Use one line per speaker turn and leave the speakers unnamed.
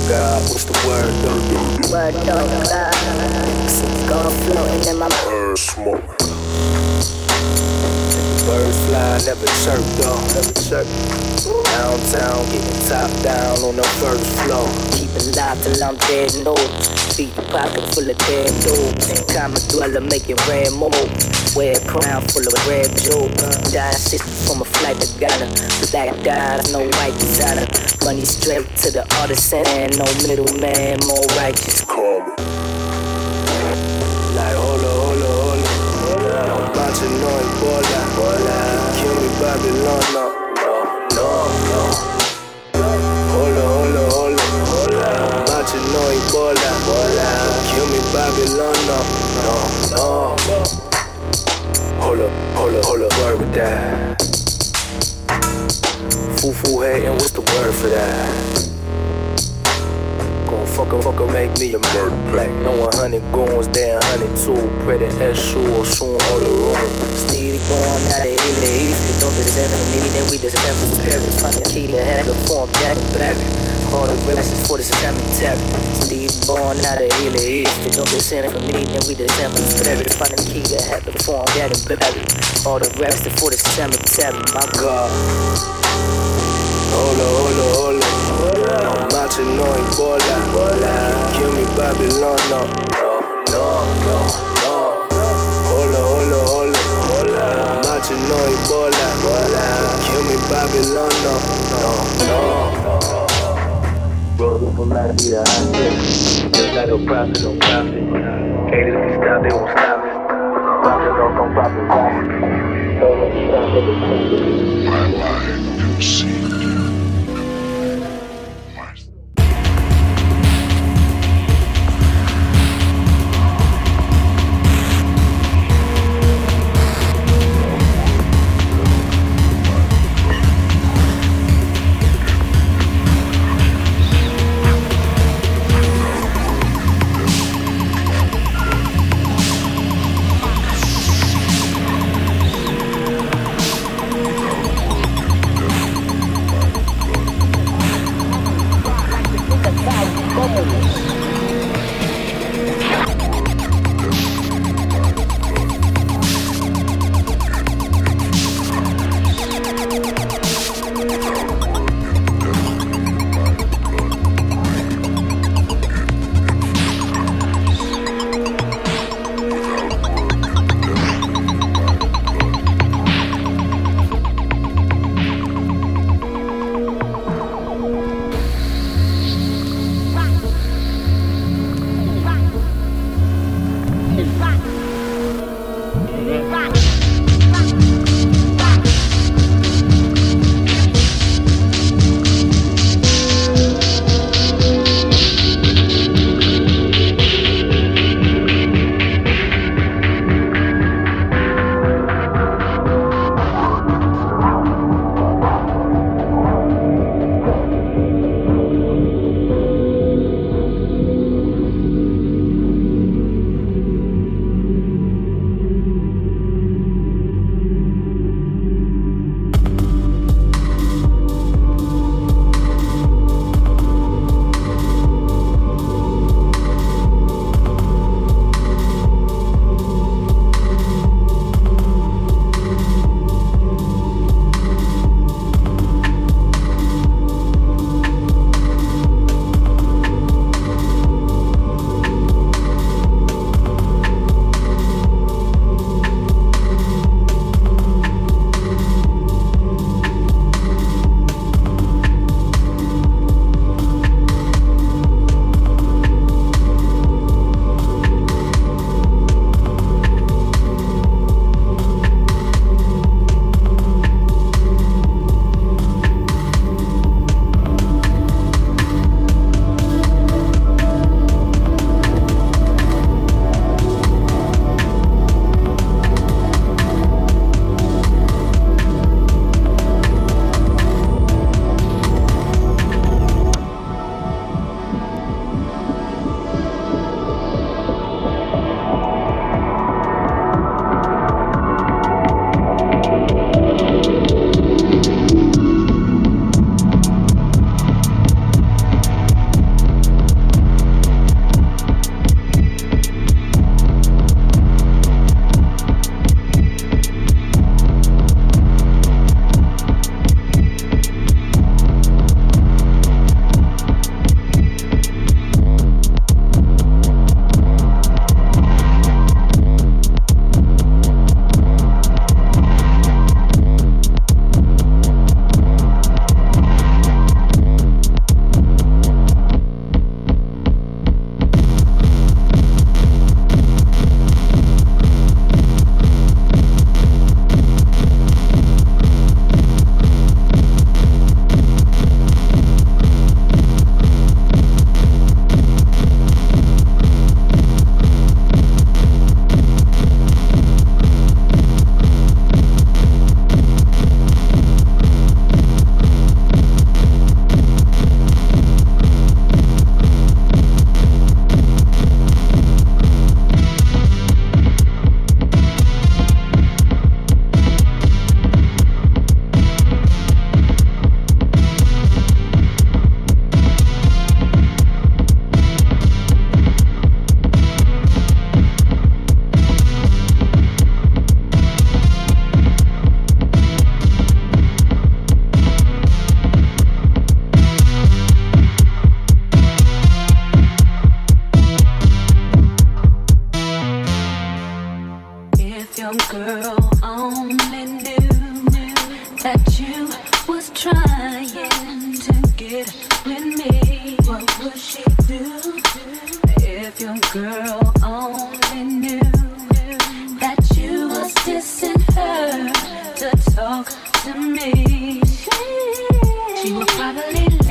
God, what's the word though?
Word though, gone floating in my
bird smoke. Birds fly, never chirp though, never chirp. Downtown, getting top down on the first floor.
Keep it live till I'm dead, no. Feet pocket full of dead dope. Common dweller making red mold. Wear a crown full of red jewel. Die assistant from a flight to Ghana. Black dies, no white designer. Money straight to the artisan, no middleman, more righteous.
Karma. Like hold up. I'm bouncing on Ebola. Kill me Babylon, no. Hold up. I'm bouncing on Ebola. Kill me Babylon, no. Hold up, word with that. Foo hatin', what's the word for that? Gon' fucker, make me a murder black. No 100 goons, there 102. Pretty S-shoe or soon all the room.
Steady going out of here, don't be the me, then we just have to prepare it. Find the key to have the form, jack and black. All the references for the cemetery. Steady going out of here, don't be sending for me, then we just have to prepare it. Find the key to have the form, jack and black. All the references for the cemetery, my God.
Hold up. I'm marching on Ebola. Kill me Babylon, no. Hold up. I'm marching on Ebola. Kill me Babylon, no. Rolling from my feet, I said. Just got no profit. Haters can stop, they won't stop me. Profit, don't profit. My MC.
you was trying to get with me. What would she do if your girl only knew that you was dissing her to talk to me? She would probably